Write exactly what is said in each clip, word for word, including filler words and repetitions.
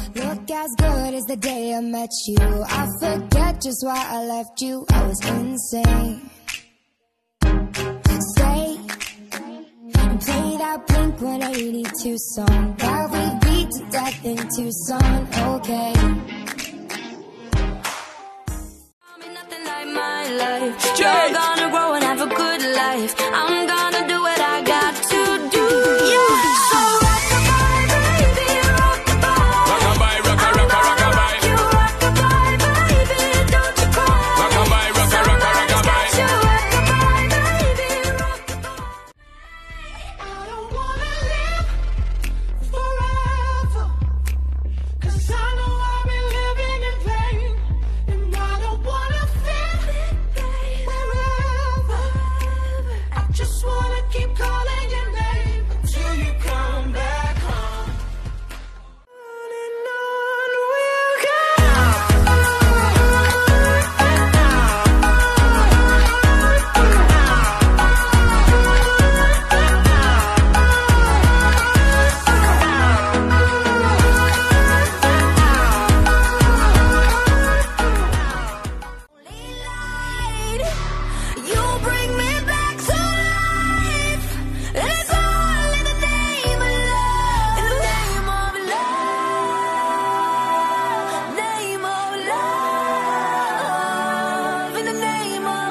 Look as good as the day I met you. I forget just why I left you. I was insane. Stay and play that Blink one eighty-two song that we beat to death in Tucson. Okay. Nothing like my life. You're gonna grow and have a good life. I'm gonna do what I got to do. Yeah. So rock-a-bye, baby, rock-a-bye. Rock-a-bye, rock-a, rock-a, rock-a-bye. You rock-a-bye, baby, don't you cry. Rock-a-bye, rock-a, rock-a, rock-a-bye. You rock-a-bye, baby, rock-a-bye. I don't wanna live forever, 'cause I know I've been living in vain. And I don't wanna feel wherever. I just wanna keep calling your name until you come back home. On and on we'll go. You bring me back to life. It's all in the name of love. In the name of love. Name of love. In the name of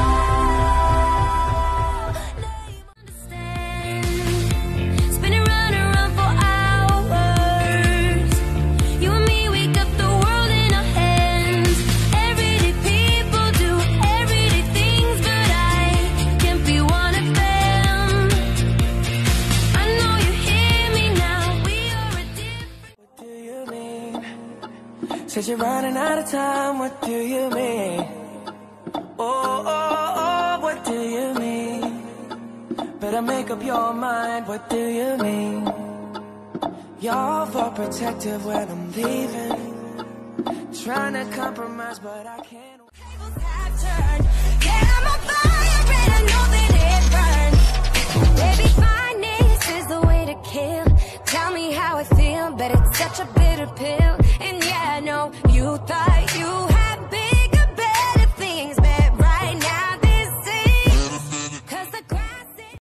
love. Name understand. Spinning round and round for hours. You and me, we got the world in our hands. Everyday people do everyday things, but I can't be one of them. I know you hear me now. We are a different. What do you mean? Said you're running out of time, what do you mean? Oh, oh, oh, what do you mean? Better make up your mind, what do you mean? You're overprotective when I'm leaving. Trying to compromise, but I can't. Tables have turned. Yeah, I'm on fire and I know that it burns. Baby, fineness is the way to kill. Tell me how I feel, but it's such a bitter pill.